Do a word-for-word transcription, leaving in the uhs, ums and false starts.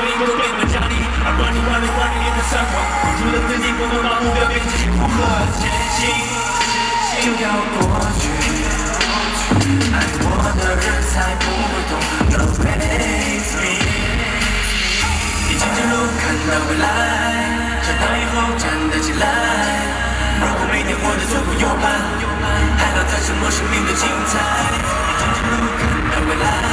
所以我变本加厉，而管理管理管理你的伤口，无助的自己不能把目标变成如何前行，就要过去。爱我的人才不会懂 ，No face me。你前进路看到未来，长大以后站得起来。如果每天活得左顾右盼，还好在什么生命的精彩。你前进路看到未来。